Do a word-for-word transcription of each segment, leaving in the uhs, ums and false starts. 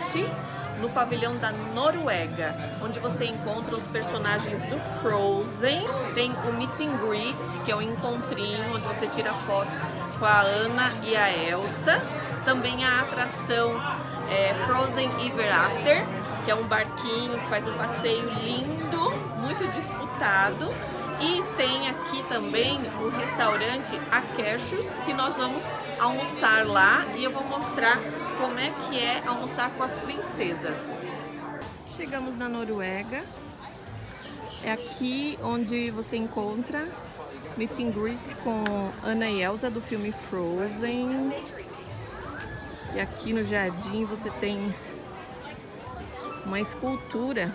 Street, no pavilhão da Noruega, onde você encontra os personagens do Frozen. Tem o Meet and Greet, que é um encontrinho onde você tira fotos com a Anna e a Elsa. Também a atração é, Frozen Ever After, que é um barquinho que faz um passeio lindo, muito disputado. E tem aqui também o restaurante Akershus, que nós vamos almoçar lá e eu vou mostrar como é que é almoçar com as princesas. Chegamos na Noruega. É aqui onde você encontra Meet and Greet com Anna e Elsa do filme Frozen. E aqui no jardim você tem uma escultura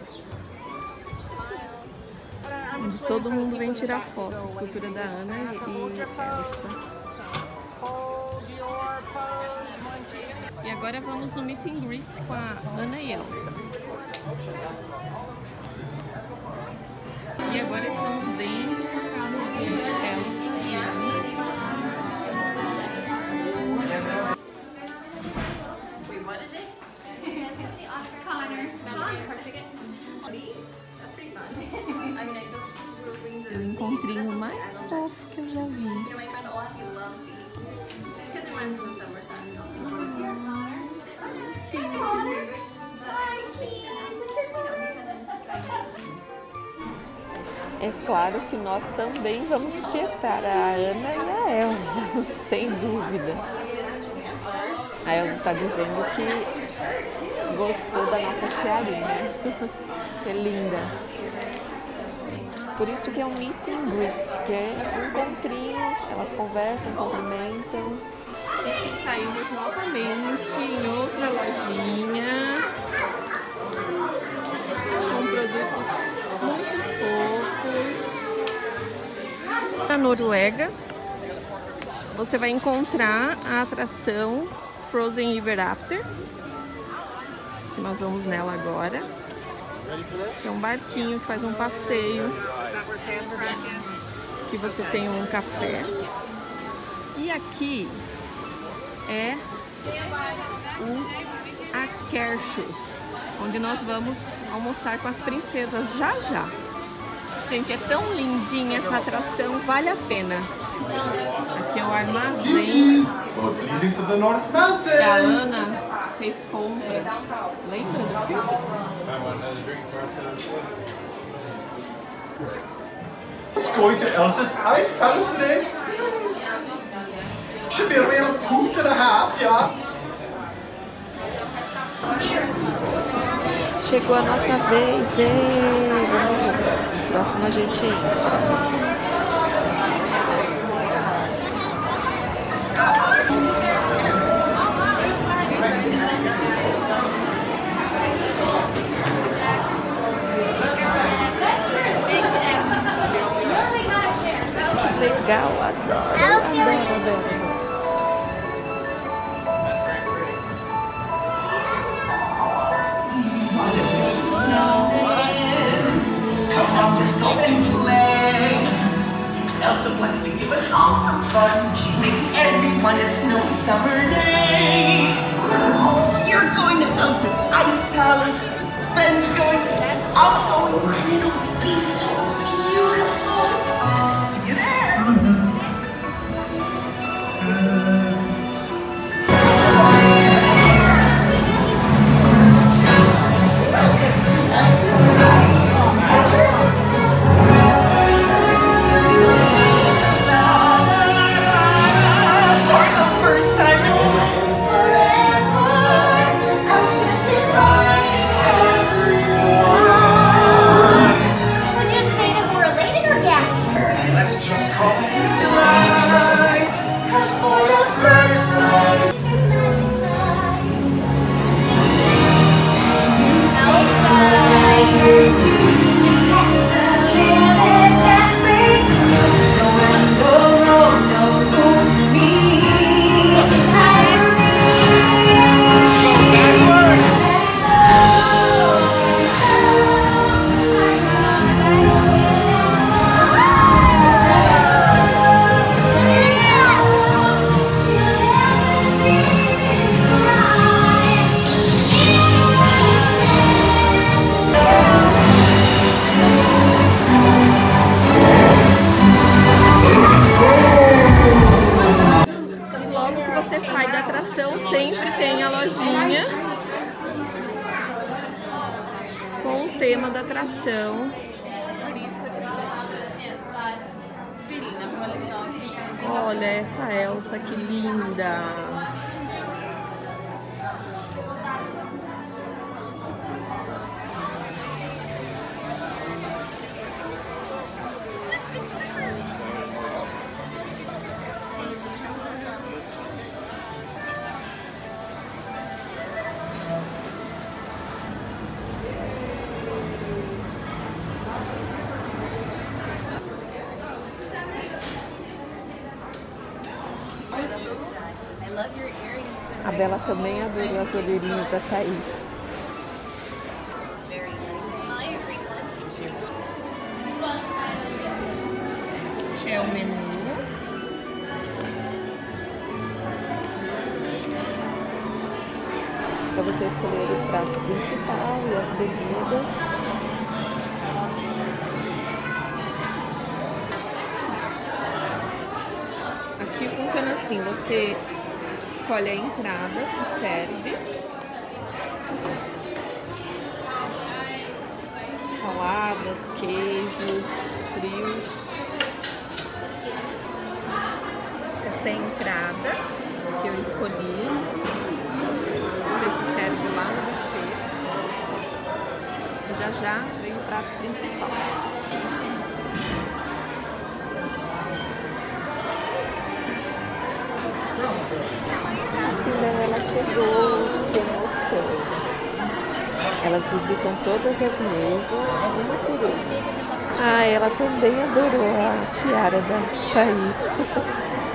onde todo mundo vem tirar foto. A escultura da Anna e Elsa. E agora vamos no Meet and Greet com a Anna e Elsa. E agora estamos dentro da casa de Elsa e Anna. Wait, what is it? Connor. Connor ticket. That's pretty fun. I mean, I don't. O encontrinho mais fofo que eu já vi. You know, my friend Olaf, he loves bees. Because it runs in the summer sun. É claro que nós também vamos tietar a Anna e a Elsa, sem dúvida. A Elsa está dizendo que gostou da nossa tiarinha, que é linda. Por isso que é um meet and greet, que é um encontrinho, elas conversam, cumprimentam. E saímos novamente em outra lojinha com produtos muito fofos. Na Noruega você vai encontrar a atração Frozen Ever After, que nós vamos nela agora. É um barquinho que faz um passeio, que você tem um café. E aqui é o Akershus, onde nós vamos almoçar com as princesas já já. Gente, é tão lindinha essa atração, vale a pena. Aqui é o armazém. A Anna fez compras. Lembra do filme? Let's go to Elsa's Ice Palace today. Should be a real hoot and a half, yeah. Chegou a nossa vez, e vamos ver. Próximo a gente entra. Que legal, adoro, adoro, adoro. Let's go and play. Elsa wants to give us all some fun. She's making everyone a snowy summer day. Oh, you're going to Elsa's Ice Palace. Sven's going. I'm going. And it'll be so beautiful. See you there. Welcome to Elsa's Ice Palace. For the first time forever. tema da atração. Olha essa Elsa, que linda! A Bela também adorou as orelhinhas da Thaís. Este é o menu. Para você escolher o prato principal e as bebidas. Aqui funciona assim, você escolhe a entrada, se serve. Saladas, queijos, frios. Essa é a entrada que eu escolhi. Você se serve lá no buffet. Já já vem o prato principal. A Cinderela chegou, que emoção! Elas visitam todas as mesas, uma por uma. Ah, ela também adorou a tiara da Thaís.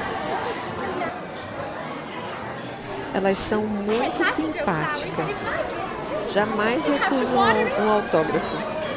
Elas são muito simpáticas. Jamais recusam um autógrafo.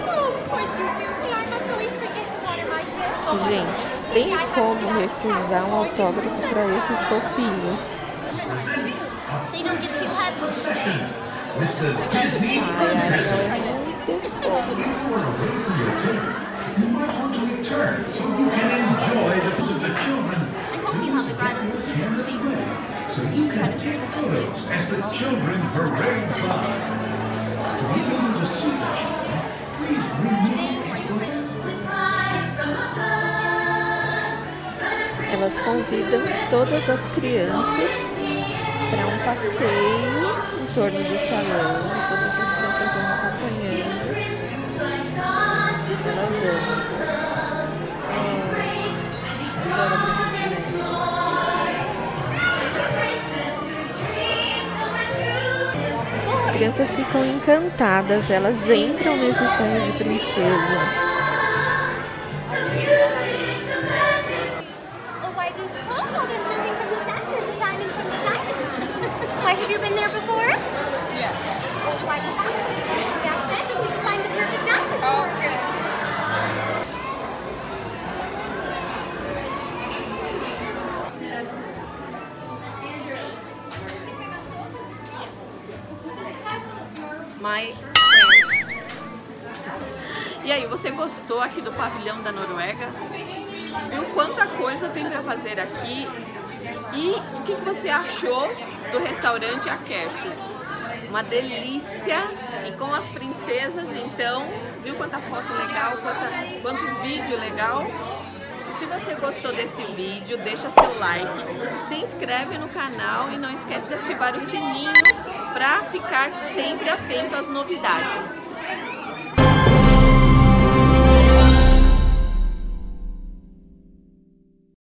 Gente, tem como recusar um autógrafo para esses fofinhos? They don't get too heavy. With the Disney Princess. If you are away from your table, you might want to return so you can enjoy the visit of the children. I hope you have the bridle to keep it safe. So you can take photos as the children parade by. To be able to see the children, please remove. Elas convidam todas as crianças para um passeio em torno do salão. Todas as crianças vão acompanhando. Elas amam. As crianças ficam encantadas. Elas entram nesse sonho de princesa. Have you been there before? Yeah. Well, why the box? Just go back then so we can find the perfect outfit for her. My friends. E aí, você gostou aqui do pavilhão da Noruega? Viu quanta coisa tem para fazer aqui? E o que você achou do restaurante Akershus? Uma delícia! E com as princesas, então, viu quanta foto legal, quanta, quanto vídeo legal? E se você gostou desse vídeo, deixa seu like, se inscreve no canal e não esquece de ativar o sininho para ficar sempre atento às novidades.